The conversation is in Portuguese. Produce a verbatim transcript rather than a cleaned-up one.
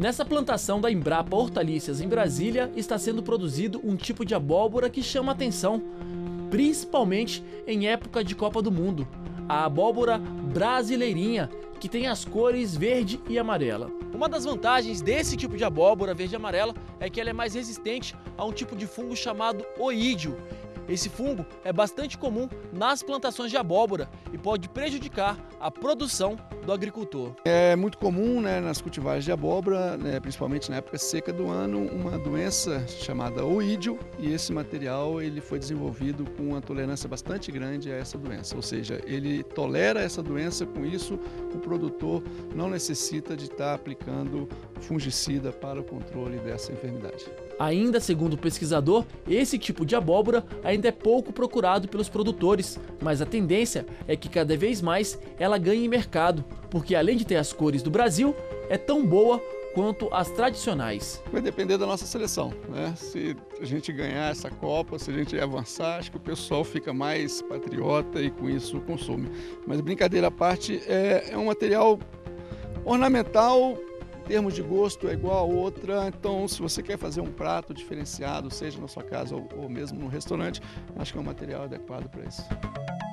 Nessa plantação da Embrapa Hortaliças em Brasília está sendo produzido um tipo de abóbora que chama atenção, principalmente em época de Copa do Mundo, a abóbora brasileirinha, que tem as cores verde e amarela. Uma das vantagens desse tipo de abóbora verde e amarela é que ela é mais resistente a um tipo de fungo chamado oídio. Esse fungo é bastante comum nas plantações de abóbora e pode prejudicar a produção do agricultor. É muito comum, né, nas cultivares de abóbora, né, principalmente na época seca do ano, uma doença chamada oídio, e esse material ele foi desenvolvido com uma tolerância bastante grande a essa doença, ou seja, ele tolera essa doença, com isso o produtor não necessita de estar aplicando fungicida para o controle dessa enfermidade. Ainda segundo o pesquisador, esse tipo de abóbora ainda é pouco procurado pelos produtores, mas a tendência é que cada vez mais ela ganhe mercado, porque além de ter as cores do Brasil, é tão boa quanto as tradicionais. Vai depender da nossa seleção, né? Se a gente ganhar essa Copa, se a gente avançar, acho que o pessoal fica mais patriota e com isso consome. Mas brincadeira à parte, é, é um material ornamental. Em termos de gosto é igual a outra, então se você quer fazer um prato diferenciado, seja na sua casa ou, ou mesmo no restaurante, acho que é um material adequado para isso.